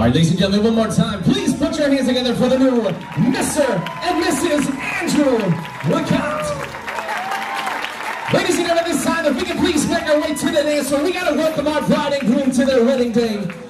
All right, ladies and gentlemen, one more time. Please put your hands together for the new Mr. and Mrs. Andrew LeCompte. Ladies and gentlemen, this time, if we can please make our way to the dance floor, we got to welcome our bride and groom to their wedding day.